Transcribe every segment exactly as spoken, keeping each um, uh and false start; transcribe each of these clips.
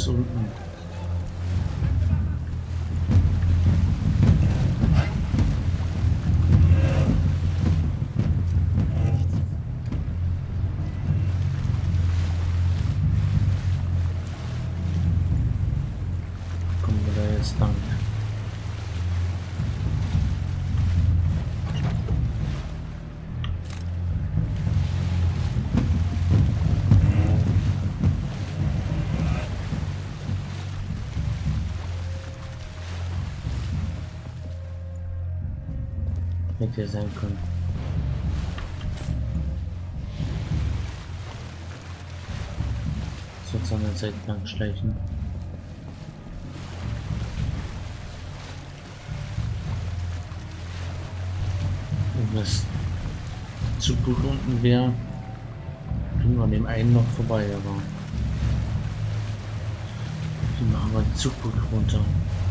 unten. Kommen wir da jetzt lang? Hätte ja sein können. So zu einer Zeit lang schleichen. Und das Zugbuch unten wäre, kriegen wir an dem einen noch vorbei, aber die machen wir den Zugbuch runter.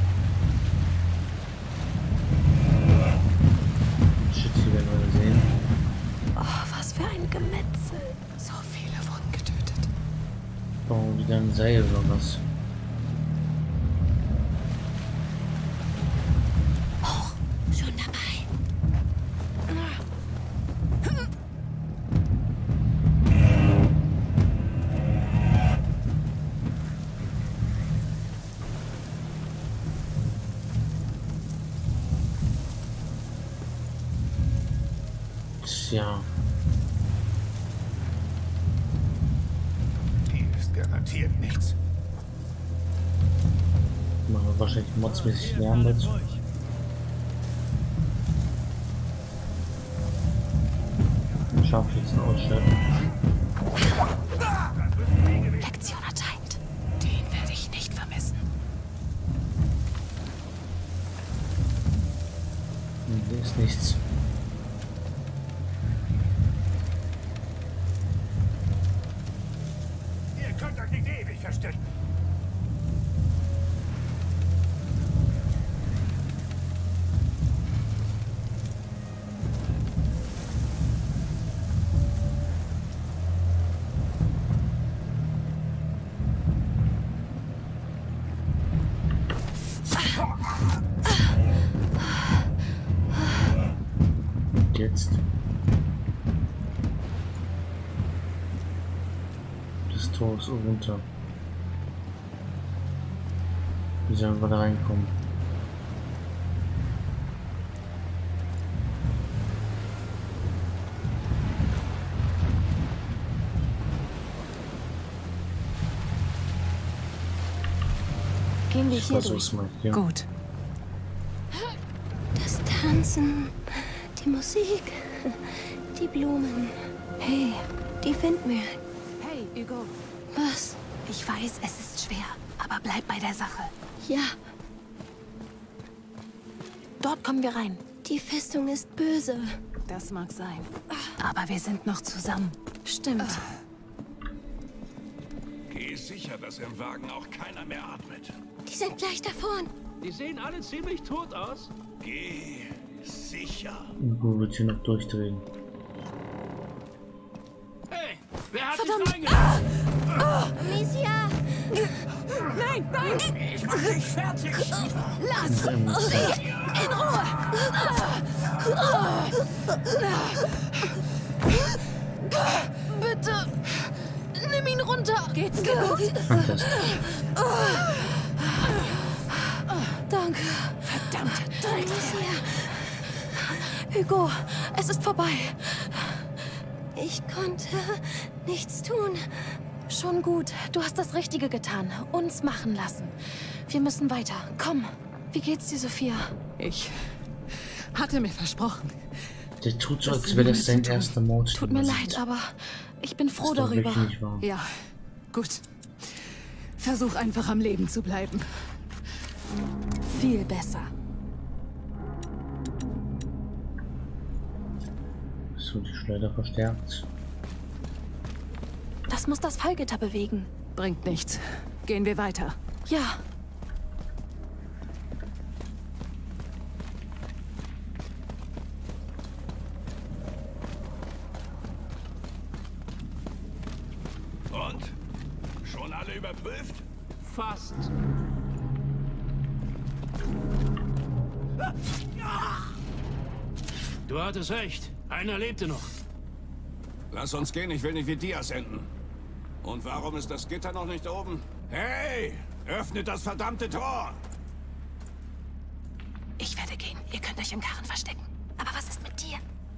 Sehen. Oh, was für ein Gemetzel. So viele wurden getötet. Bauen wieder ein Seil oder was? Hoch, schon dabei. Ja. Hier ist garantiert nichts. Machen wir wahrscheinlich modsmäßig lernen dazu. Scharfschützen ausschalten. Lektion erteilt. Den werde ich nicht vermissen. Hier ist nichts. Verstecken. Jetzt. Das Tor ist runter. Wie sollen wir da reinkommen? Gehen wir Ich hier versuch's durch. mal hier. Gut. Das Tanzen, die Musik, die Blumen. Hey, die Windmühlen. Hey, Hugo. Was? Ich weiß, es ist schwer, aber bleib bei der Sache. Ja, Dort kommen wir rein. die Festung ist böse. Das mag sein. Aber wir sind noch zusammen. Stimmt. Geh sicher, dass im Wagen auch keiner mehr atmet. Die sind gleich da vorn. Die sehen alle ziemlich tot aus. Geh sicher. Irgendwo wird hier noch durchdrehen. Hey, wer hat Verdammt. dich reingelassen? Amicia! Nein, nein! Ich mach dich fertig. Lass Ähm, sie in Ruhe! Bitte! Nimm ihn runter! Geht's dir gut? Fantastisch. Danke. Verdammte Dreckskerl. Hugo, es ist vorbei. Ich konnte nichts tun. Schon gut. Du hast das Richtige getan. Uns machen lassen. Wir müssen weiter. Komm. Wie geht's dir, Sophia? Ich hatte mir versprochen. Der tut so, Das als wäre das ist sein zu tun. erster Mord. Tut mir leid, aber ich bin froh Das ist doch darüber. wirklich nicht wahr. Ja, gut. Versuch einfach am Leben zu bleiben. Viel besser. So, die Schleuder verstärkt. Das muss das Fallgitter bewegen. Bringt nichts. Gehen wir weiter. Ja. Und? Schon alle überprüft? fast. Du hattest recht. Einer lebte noch. Lass uns gehen, ich will nicht wie Diaz enden. Und warum ist das Gitter noch nicht oben? Hey, öffnet das verdammte Tor! Ich werde gehen. Ihr könnt euch im Karren verstecken. Aber was ist mit dir?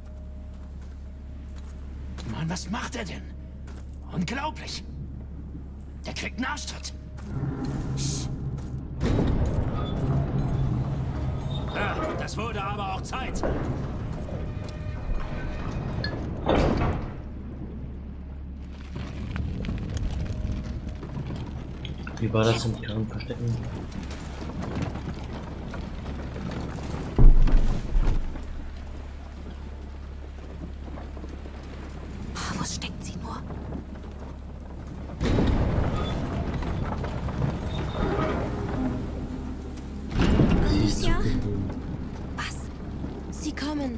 Mann, was macht er denn? Unglaublich. Der kriegt einen Arschtritt. Ja, das wurde aber auch Zeit. Wie war das im Karren verstecken? Wo steckt sie nur? Amicia? Was? Sie kommen.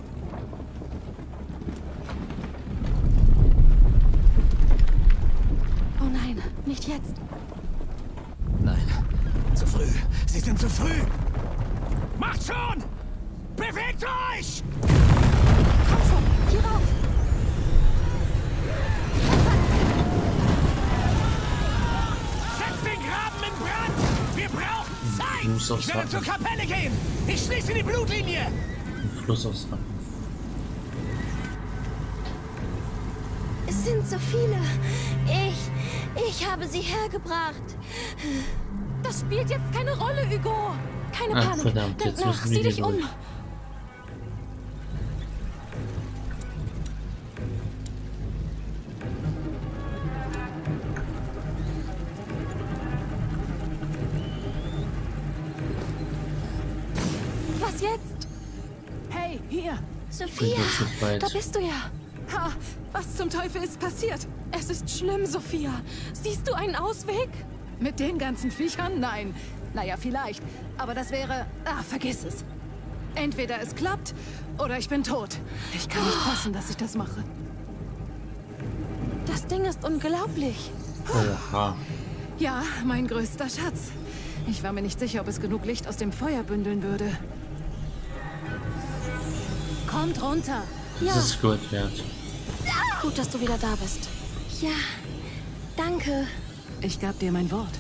Oh nein, nicht jetzt. Nein, zu früh. Sie sind zu früh. Macht schon! Bewegt euch! Komm schon, hier rauf. Setzt den Graben in Brand! Wir brauchen Zeit! Du musst aufs Ich werde zur Rappen. Kapelle gehen! Ich schließe die Blutlinie! Ein Fluss aufs Rappen. Es sind so viele. Ich, ich habe sie hergebracht. Das spielt jetzt keine Rolle, Hugo. Keine Ach, Panik. verdammt, Denk jetzt nach, müssen wir sieh dich hier um. durch. Was jetzt? Hey, hier! Sophia, Bringt uns nicht weit. Da bist du ja. Ha! Was zum Teufel ist passiert? Es ist schlimm, Sophia. Siehst du einen Ausweg? Mit den ganzen Viechern? Nein. Naja, vielleicht. Aber das wäre... Ah, vergiss es. Entweder es klappt, oder ich bin tot. Ich kann nicht fassen, dass ich das mache. Das Ding ist unglaublich. Oha. Ja, mein größter Schatz. Ich war mir nicht sicher, ob es genug Licht aus dem Feuer bündeln würde. Kommt runter. Ja, Das ist Gold wert. gut, dass du wieder da bist. ja, danke. Ich gab dir mein Wort.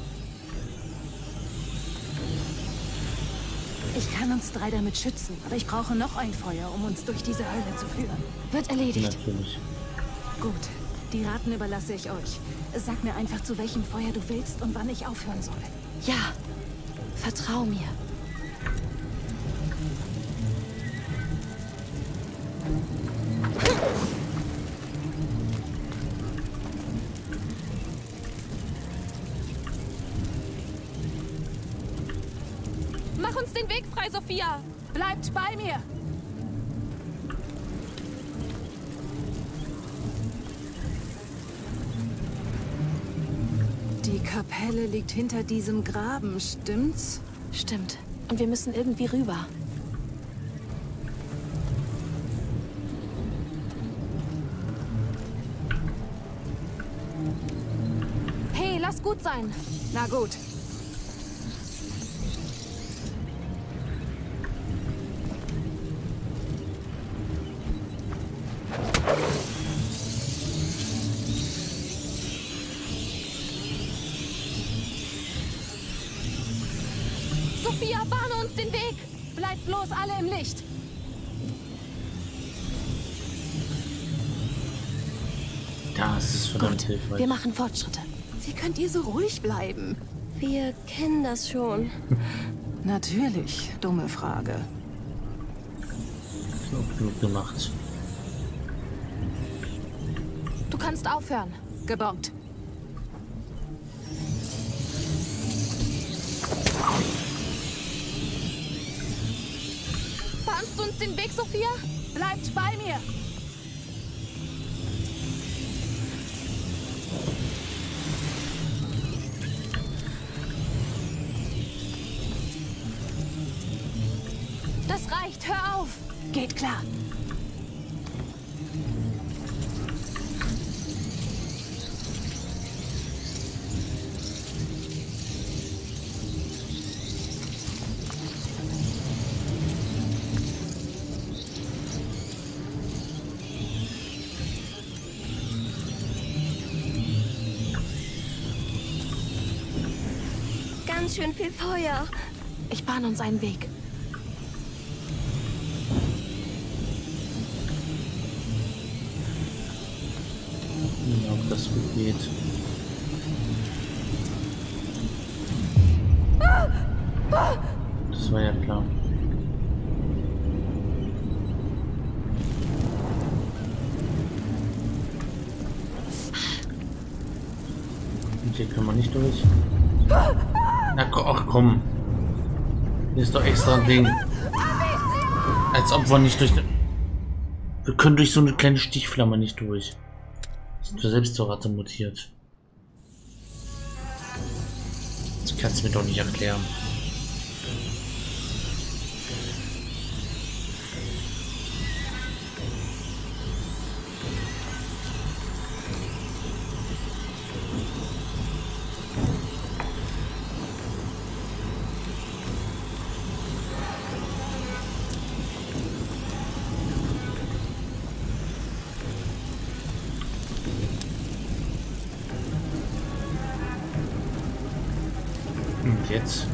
Ich kann uns drei damit schützen, aber ich brauche noch ein Feuer, um uns durch diese Hölle zu führen. Wird erledigt. Natürlich. Gut, die Raten überlasse ich euch. Sag mir einfach, zu welchem Feuer du willst und wann ich aufhören soll. Ja, vertrau mir. Mach uns den Weg frei, Sophia. Bleibt bei mir! Die Kapelle liegt hinter diesem Graben, stimmt's? Stimmt. Und wir müssen irgendwie rüber. Hey, lass gut sein. Na gut. Sophia, bahne uns den Weg. Bleibt bloß alle im Licht. Das ist verdammt Gut, hilfreich. wir machen Fortschritte. Wie könnt ihr so ruhig bleiben? Wir kennen das schon. Natürlich, dumme Frage. Klug genug gemacht. Du kannst aufhören. Gebongt. Bahnst du uns den Weg, Sophia? Bleibt bei mir! Das reicht, hör auf. Geht klar. ganz schön viel Feuer. Ich bahne uns einen Weg. Ja, ob das gut geht. Das war ja klar. Und hier können wir nicht durch. Na ach komm. Hier ist doch extra ein Ding. Als ob wir nicht durch... Wir können durch so eine kleine Stichflamme nicht durch. Sind wir selbst zur Ratte mutiert. Das kannst du mir doch nicht erklären. Und jetzt?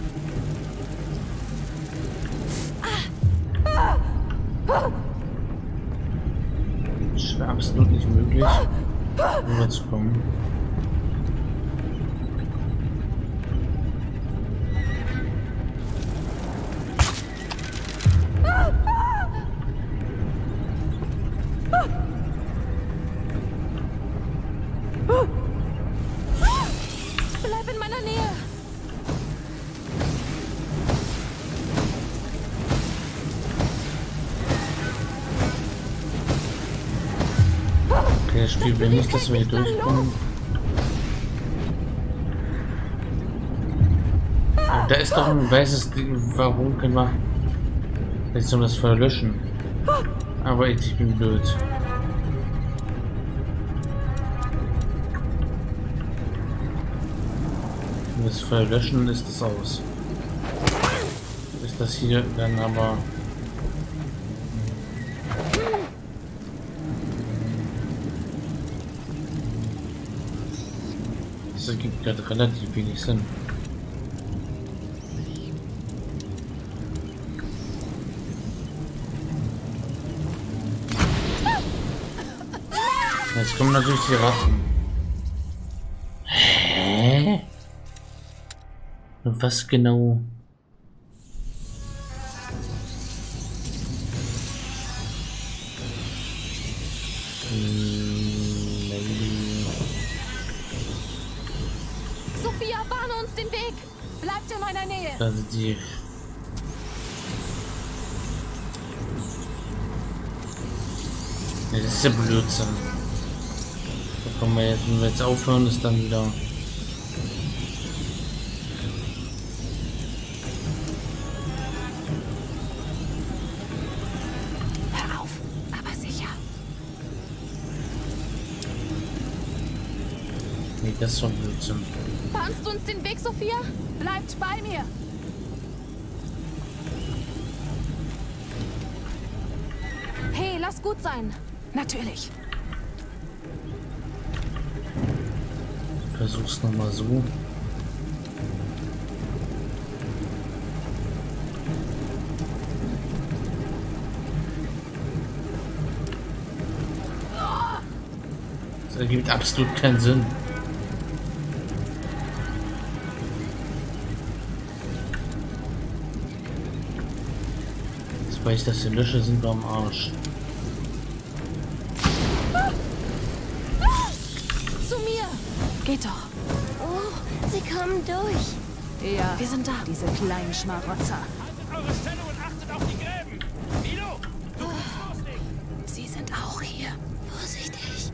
Es wäre absolut nicht möglich, rüberzukommen. Bleib in meiner Nähe. Okay, das Spiel will nicht, dass wir hier durchkommen. Aber da ist doch ein weißes Ding. Warum können wir jetzt um das Feuer löschen? Aber ich bin blöd. Wenn wir das Feuer löschen, ist das aus. Ist das hier dann aber... Das ergibt gerade relativ wenig Sinn. Jetzt kommen natürlich die Ratten. Hä? Und was genau? Hm, Sophia, bahne uns den Weg. Bleibt in meiner Nähe. da sind die. Ne, das ist ja Blödsinn. Da kommen wir jetzt, wenn wir jetzt aufhören, ist dann wieder. Hör auf, aber sicher. Nee, das ist schon Blödsinn. Bahnst du uns den Weg, Sophia? Bleibt bei mir. Hey, lass gut sein. Natürlich. Versuch's nochmal so. Das ergibt absolut keinen Sinn. Weil ich das hier lösche, sind wir am Arsch. Zu mir. Geht doch. Oh, sie kommen durch. Ja, Wir sind da. diese kleinen Schmarotzer. Haltet eure Stellung und achtet auf die Gräben. Milo, du musst loslegen. Sie sind auch hier. Vorsichtig.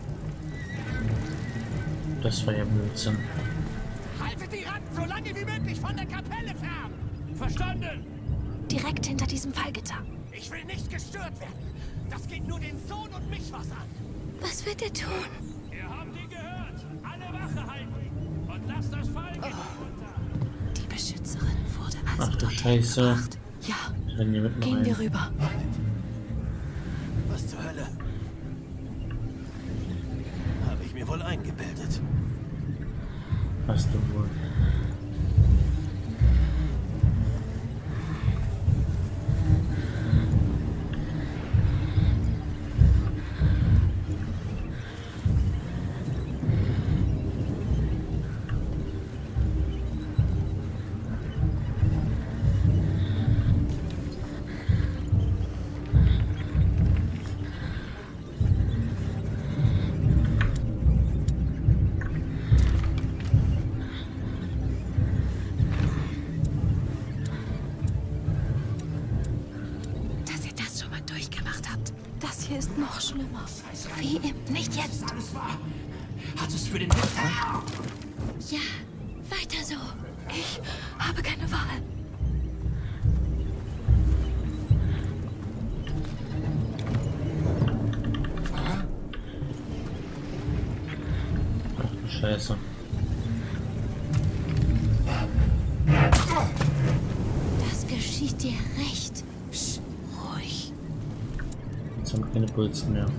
Das war ja Blödsinn. Haltet die Ratten so lange wie möglich von der Kapelle fern. Verstanden? Direkt hinter diesem Fallgitter. Ich will nicht gestört werden. Das geht nur den Sohn und mich was an. Was wird er tun? Ihr habt ihn gehört. Alle Wache halten. Und lasst das Fallgitter runter. Die Beschützerin wurde also Ach du dorthin Scheiße. gebracht. Ja, Ich renn hier mitten gehen wir rein. rüber. Was zur Hölle? Habe ich mir wohl eingebildet. Hast du wohl. hier ist noch schlimmer. Wie im... Nicht jetzt. Alles wahr. Hat es für den Richter? Ja, weiter so. Ich habe keine Wahl. Ach du Scheiße. Das geschieht dir recht. Psst, ruhig. Jetzt haben wir keine Pulsen mehr.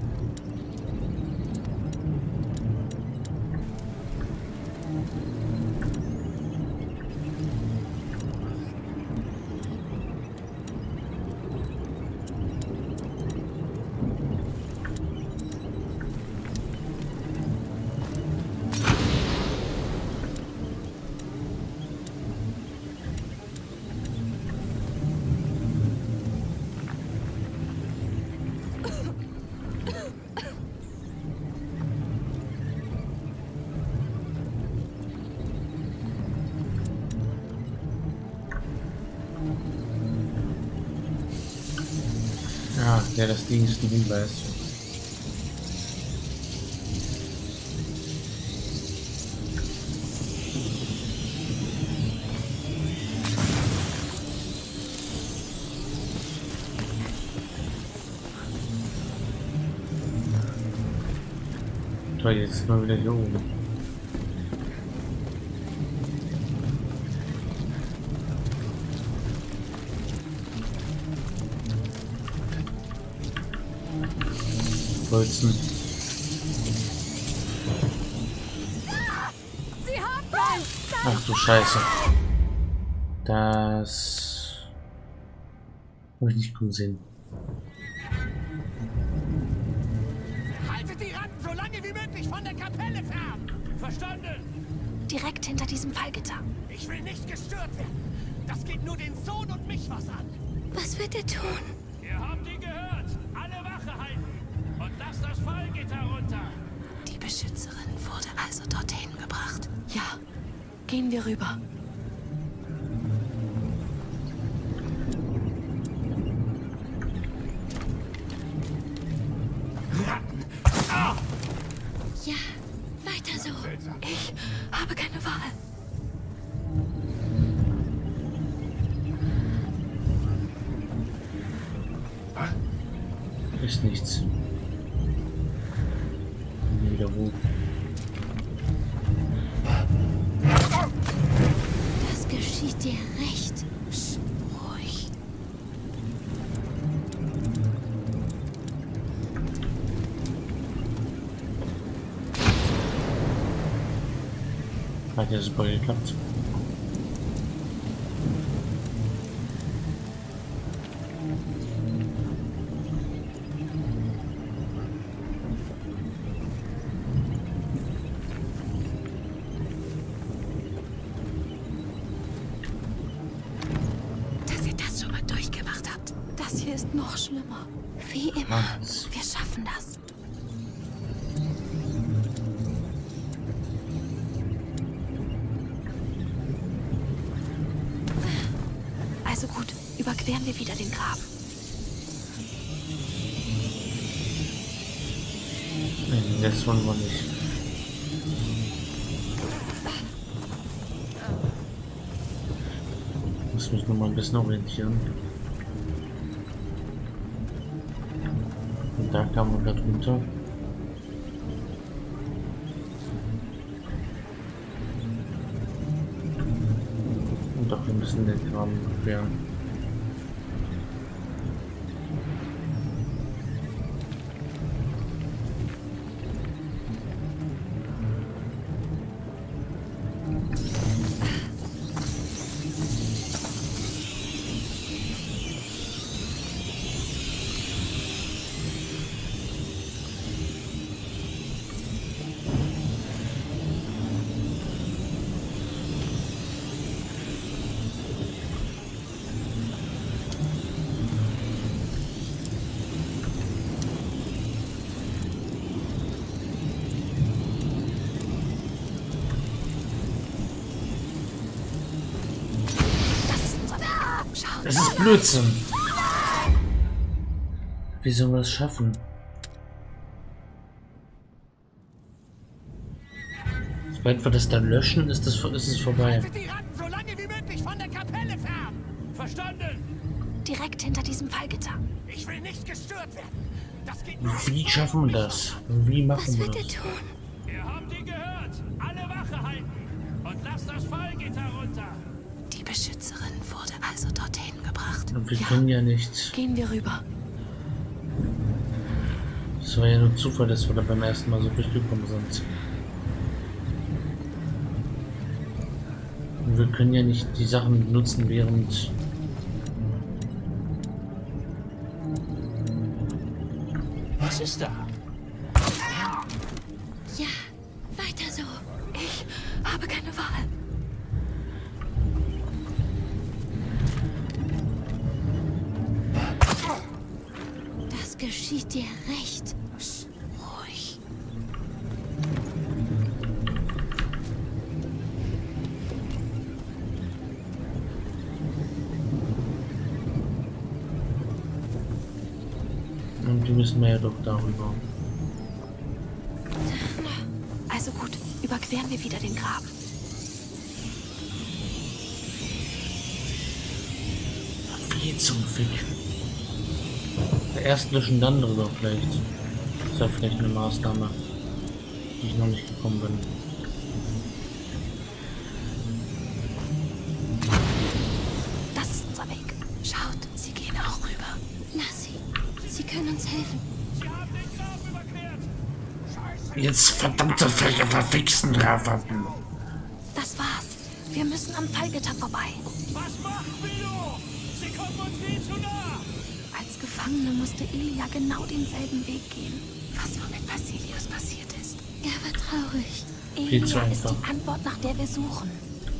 Ja, der das Ding ist ein Hinweis. Toll, jetzt sind wir wieder hier oben. Bolzen. Sie haben Nein! Ach du Scheiße. Das habe ich nicht gut gesehen. Haltet die Ratten so lange wie möglich von der Kapelle fern. Verstanden? Direkt hinter diesem Fallgitter. Ich will nicht gestört werden. Das geht nur den Sohn und mich was an. Was wird er tun? Ihr habt ihn gehört. Alle Wache halten. Und lasst das Fallgitter runter. Die Beschützerin wurde also dorthin gebracht. Ja, gehen wir rüber. Ratten. Ah! Ja, weiter so. Ich habe keine Wahl. Ist nichts. Wieder wo? Das geschieht dir recht. Psst, ruhig. Hat ja super geklappt. Dass ihr das schon mal durchgemacht habt. Das hier ist noch schlimmer. Wie immer. Was? Wir schaffen das. Also gut, überqueren wir wieder den Graben. Nein, das wollen wir nicht. Ich muss mich noch mal ein bisschen orientieren. Und da kam man gerade runter. Und doch, wir müssen den Graben queren. Schau. Das ist Blödsinn. Wie sollen wir das schaffen? Sobald wir das dann löschen, ist, das, ist es vorbei. Haltet die Ratten so lange wie möglich von der Kapelle fern. Verstanden? Direkt hinter diesem Fallgitter. Ich will nicht gestört werden. Das geht nicht. Wie schaffen wir das? Wie machen Was wir wird er das? tun? Ihr habt ihn gehört. Alle Wache halten. Und lasst das Fallgitter runter. Die Beschützerin wurde also dorthin gebracht. Und wir Ja. können ja nicht. Gehen wir rüber. Es war ja nur Zufall, dass wir da beim ersten Mal so durchgekommen sind. Und wir können ja nicht die Sachen benutzen, während... Was ist da? Ja, weiter so. Ich habe keine Wahl. Das geschieht dir recht. Ruhig. Und die müssen wir ja doch darüber. Also gut, überqueren wir wieder den Graben. Wie zum Fick. Erst löschen, dann drüber vielleicht. Das ist ja vielleicht eine Maßnahme, die ich noch nicht gekommen bin. Das ist unser Weg. Schaut, sie gehen auch rüber. Lass sie. Sie können uns helfen. Sie haben den Graben überquert. Scheiße. Jetzt verdammte Fläche verfixen, Rafaten. Das war's. Wir müssen am Fallgitter vorbei. Was macht Milo? Sie kommen uns viel zu nah. Als Gefangene musste Elia genau denselben Weg gehen. Was wohl mit Basilius passiert ist. Er war traurig. Viel zu Elia ist einfach. die Antwort, nach der wir suchen.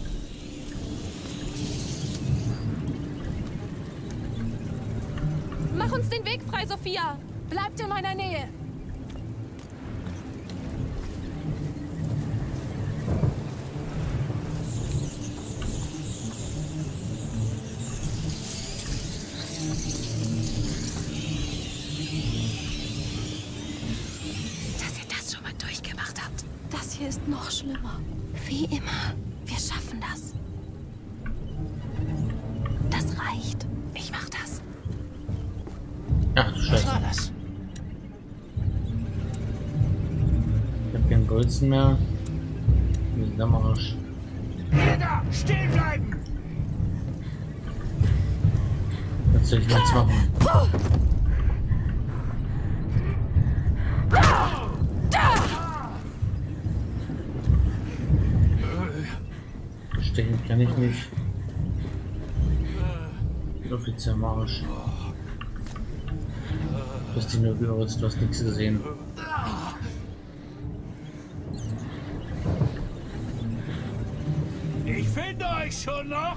Mach uns den Weg frei, Sophia! Bleibt in meiner Nähe! Dass ihr das schon mal durchgemacht habt. Das hier ist noch schlimmer. Wie immer. Wir schaffen das. Das reicht. Ich mach das. Ach du Was war Scheiße. das? Ich hab keinen Bolzen mehr. Wir sind am Arsch. Ihr da! Stehen bleiben! Was soll ich denn jetzt machen? Stechen kann ich nicht. Offiziell am Arsch. Du hast dich nur geirrt, du hast nichts gesehen. Ich finde euch schon noch!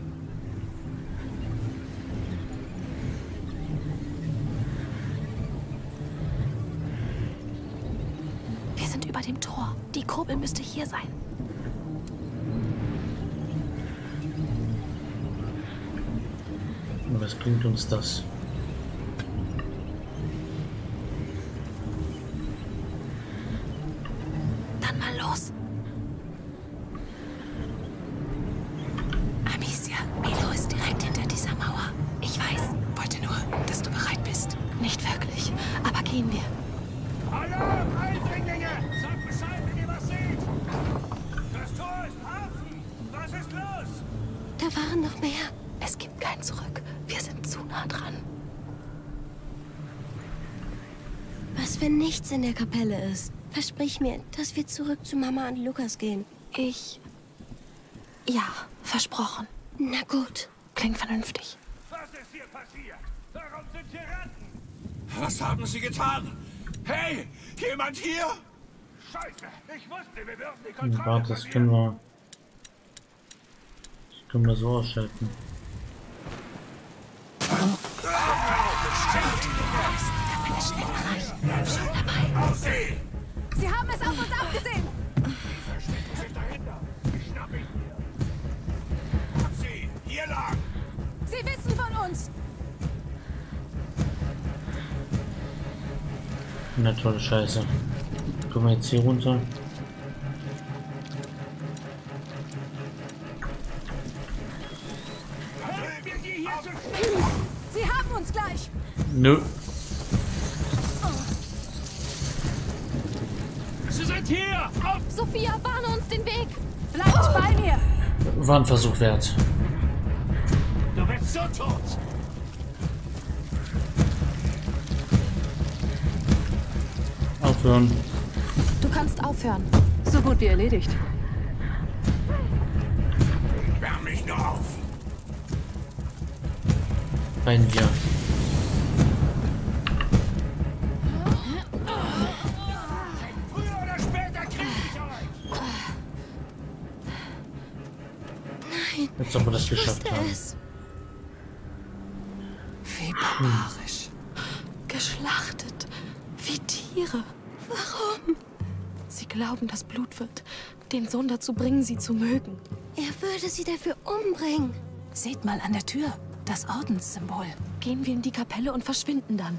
Wir sind über dem Tor. Die Kurbel müsste hier sein. Und was bringt uns das? Dann mal los. Amicia, Milo ist direkt hinter dieser Mauer. Ich weiß. Wollte nur, dass du bereit bist. Nicht wirklich. Aber gehen wir. Alarm, Eindringlinge! Sagt Bescheid, wenn ihr was seht! Das Tor ist offen! Was ist los? Da waren noch mehr. Es gibt kein Zurück. Wir sind zu nah dran. Was, wenn nichts in der Kapelle ist? Versprich mir, dass wir zurück zu Mama und Lukas gehen. Ich... Ja, versprochen. Na gut. Klingt vernünftig. Was ist hier passiert? Warum sind hier Ratten? Was haben Sie getan? Hey, jemand hier? Scheiße, ich wusste, wir würden die Hm, Kontrolle warte, das verlieren. können wir. Das können wir so ausschalten. Auf Sie! Sie haben es auf uns abgesehen! Verstecken sich dahinter. Ich schnapp ihn mir. Hab Sie, hier lang! Sie wissen von uns! Na tolle Scheiße. Kommen wir jetzt hier runter? Sie haben uns gleich. Nö. Sie sind hier! Auf! Sophia, bahne uns den Weg. Bleibt bei mir. War ein Versuch wert. Du bist so tot! Aufhören. Du kannst aufhören. So gut wie erledigt. Wärm mich nur auf! Rein wir. Früher oder später krieg ich euch! Nein, Jetzt haben wir das ich geschafft wusste haben. es. Wie barbarisch. Geschlachtet. Wie Tiere. Warum? Sie glauben, das Blut wird den Sohn dazu bringen, sie zu mögen. Er würde sie dafür umbringen. Seht mal an der Tür. Das Ordenssymbol. Gehen wir in die Kapelle und verschwinden dann.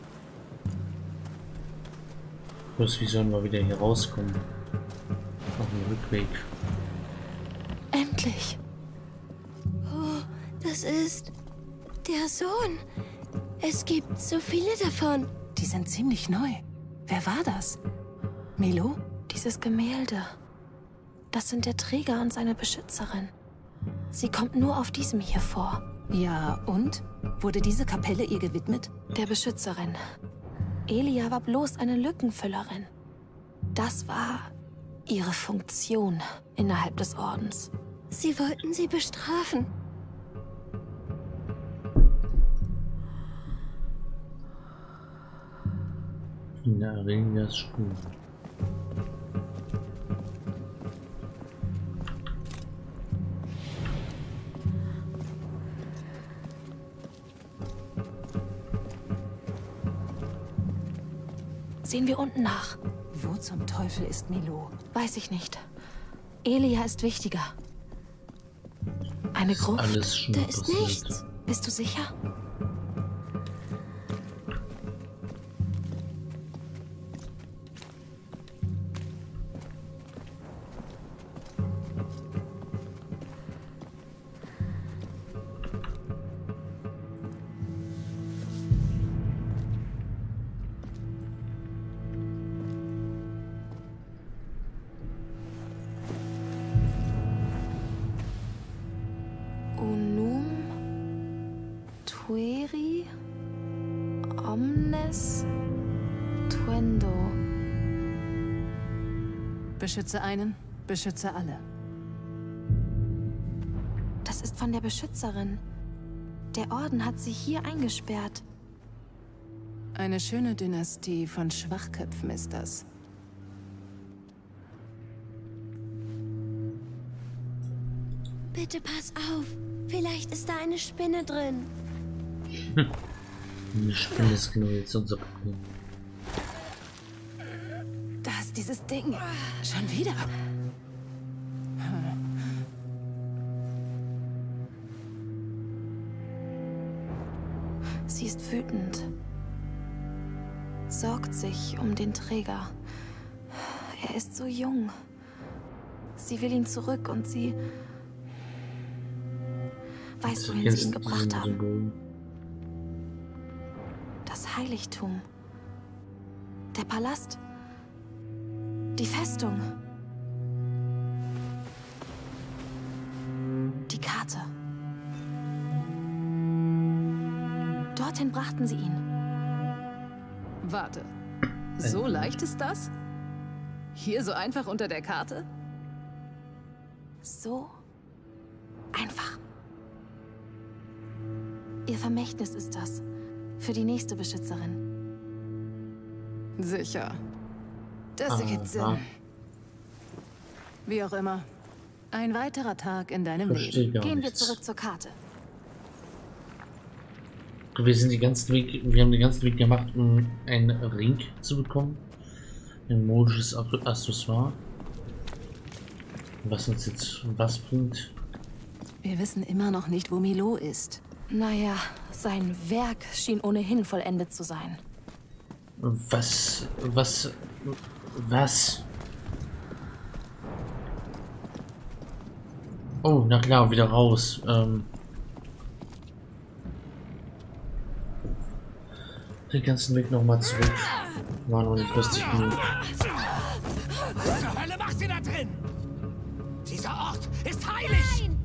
Bloß wie sollen wir wieder hier rauskommen? Auf dem Rückweg. Endlich. Oh, das ist der Sohn. Es gibt so viele davon. Die sind ziemlich neu. Wer war das? Milo? Dieses Gemälde. Das sind der Träger und seine Beschützerin. Sie kommt nur auf diesem hier vor. Ja, und? Wurde diese Kapelle ihr gewidmet? Der Beschützerin. Elia war bloß eine Lückenfüllerin. Das war ihre Funktion innerhalb des Ordens. Sie wollten sie bestrafen. In der Arenias Spur. Sehen wir unten nach. Wo zum Teufel ist Milo? Weiß ich nicht. Elia ist wichtiger. Eine Gruft. Alles schon Da ist passiert. nichts. Bist du sicher? Unum tueri omnes tuendo. Beschütze einen, beschütze alle. Das ist von der Beschützerin. Der Orden hat sie hier eingesperrt. Eine schöne Dynastie von Schwachköpfen ist das. Bitte pass auf. Vielleicht ist da eine Spinne drin. Die Spinne ist genau jetzt unser Problem. Da ist dieses Ding. Schon wieder. Sie ist wütend. Sorgt sich um den Träger. Er ist so jung. Sie will ihn zurück und sie weiß, wohin sie ihn gebracht haben. Das Heiligtum. Der Palast. Die Festung. Die Karte. Dorthin brachten sie ihn. Warte. So leicht ist das? Hier so einfach unter der Karte? So einfach. Ihr Vermächtnis ist das. Für die nächste Beschützerin. Sicher. Das ergibt Sinn. Aha. Wie auch immer. Ein weiterer Tag in deinem Verstehe Leben. gar Gehen wir nichts. zurück zur Karte. Wir sind den ganzen Weg, wir haben den ganzen Weg gemacht, um einen Ring zu bekommen. Ein modisches Accessoire. Was uns jetzt was bringt. Wir wissen immer noch nicht, wo Milo ist. Naja, sein Werk schien ohnehin vollendet zu sein. Was? Was? Was? Oh, na klar, wieder raus. Ähm, den ganzen Weg nochmal zurück. War noch nicht lustig genug. Was zur Hölle macht sie da drin? Dieser Ort ist heilig!